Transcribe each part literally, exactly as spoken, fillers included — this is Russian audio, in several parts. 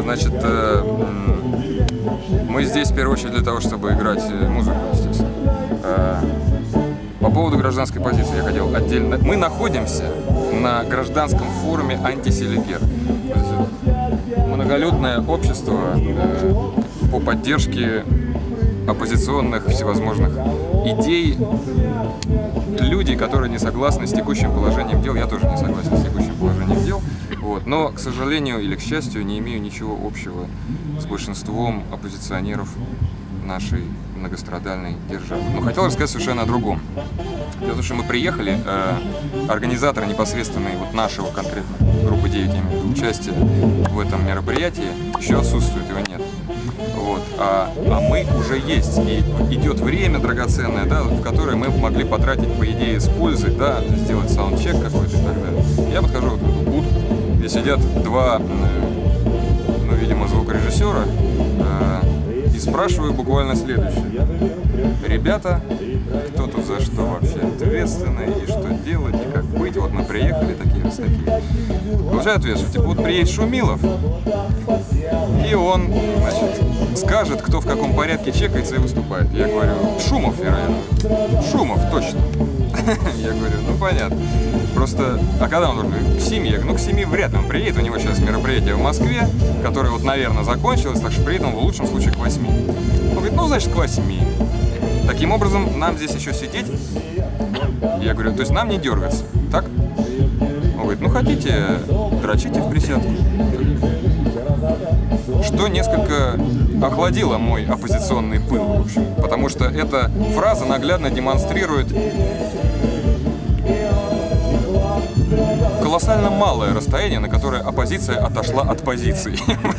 Значит, мы здесь в первую очередь для того, чтобы играть музыку, естественно. По поводу гражданской позиции я хотел отдельно... Мы находимся на гражданском форуме «Антиселигер». Многолюдное общество по поддержке оппозиционных всевозможных идей. Люди, которые не согласны с текущим положением дел, я тоже не согласен с текущим положением дел, вот. Но, к сожалению или к счастью, не имею ничего общего с большинством оппозиционеров нашей многострадальной державы. Но хотел рассказать совершенно о другом. Дело в том, что мы приехали, э, организаторы непосредственные вот нашего конкретно группы девять, имеют участие в этом мероприятии, еще отсутствует, его нет. Вот. А, а мы уже есть, и идет время драгоценное, да, в которое мы могли потратить, по идее, с пользой, да, сделать саундчек какой-то и так далее. Я подхожу вот в эту будку, где сидят два, ну, видимо, звукорежиссера, э, и спрашиваю буквально следующее. Ребята, кто тут за что вообще ответственный, и что делать, и как быть? Вот мы приехали, такие раз такие. Получаю ответ, что типа вот приедет Шумилов, и он, значит, скажет, кто в каком порядке чекается и выступает. Я говорю, Шумов, вероятно. Шумов, точно. Я говорю, ну понятно. Просто, а когда он должен? К семи? Я говорю, ну к семи вряд ли он приедет. У него сейчас мероприятие в Москве, которое вот, наверное, закончилось, так что приедет он в лучшем случае к восьми. Он говорит, ну значит к восьми. Таким образом, нам здесь еще сидеть. Я говорю, то есть нам не дергаться, так? Он говорит, ну хотите, дрочите в присядку. Что несколько охладило мой оппозиционный пыл, в общем, потому что эта фраза наглядно демонстрирует колоссально малое расстояние, на которое оппозиция отошла от позиции.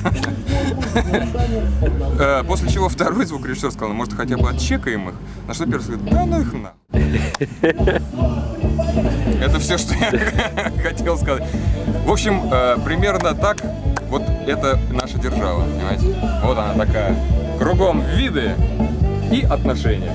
После чего второй звукорежиссер сказал, может, хотя бы отчекаем их? На что первый сказал, да ну их на. Это все, что я хотел сказать. В общем, примерно так. Вот это наша держава, понимаете? Вот она такая. Кругом виды и отношения.